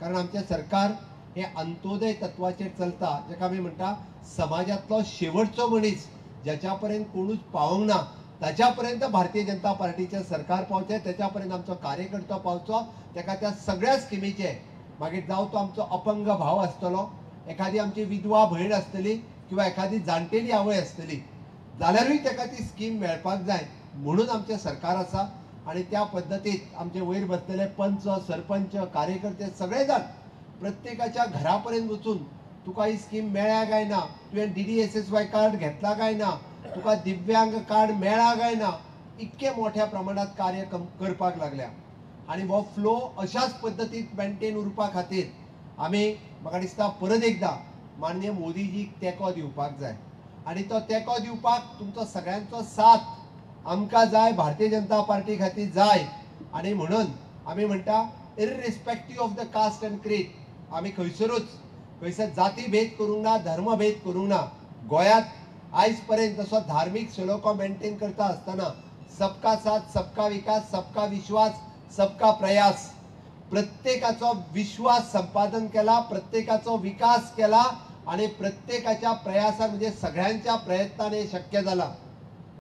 कारण आमचे सरकार हे अंत्योदय तत्वाचेर चलता, जेका आमी म्हणटा समाजातलो शेवटचो मनीस ज्याच्या पर्यंत कोणूच पावंक ना ताच्या पर्यंत भारतीय जनता पार्टीचे सरकार पावचे, त्याच्या पर्यंत आमचो कार्यकर्तो पावचो, तेका त्या सगळ्या स्किमीचे मागीर जावं तो आमचो अपंग भाव आसतलो, एखादी आमची विधवा भयण आसतली किंवा एखादी जाणटेली आवय आसतली, जाल्यारूय तेका ती स्कीम मेळपाक जाय म्हणून आमचे सरकार आसा। आणि त्या पद्दतीत आमचे वयर बसलेले पंच, सरपंच, कार्यकर्ते सगळे जाण प्रत्येकाच्या घरापर्यंत वचून तुका ही स्कीम मेळ्या काय ना, तुवें DDSSY कार्ड घेतला काय ना, तुका दिव्यांग कार्ड मेळ्ळा काय ना, इतके मोठ्या प्रमाणात कार्य करपाक लागल्या। आणि हो फ्लो अशाच पद्दतीत मेंटेन उरपा खातीर आमी म्हाका दिसता परत एकदा माननीय मोदीजीक तेंको दिवपाक जाय। आणि तो तेंको दिवपाक तुमचो सगळ्यांचो साथ आमकां जाय, भारतीय जनता पार्टी खातीर जाय। आणि म्हणून आमी म्हणटा irrespective of the caste and creed आमी खंयसर जाती भेद करूंक ना, धर्म भेद करूंक ना। गोंयांत आयज पर्यंत तसो धार्मीक सलोखो मेंटेन करता आसतना सबका साथ, सबका विकास, सबका विश्वास, सबका प्रयास, प्रत्येकाचो विश्वास संपादन केला, प्रत्येकाचो विकास केला आणि प्रत्येकाच्या प्रयासा म्हणजे सगळ्यांच्या प्रयत्नाने शक्य झाला।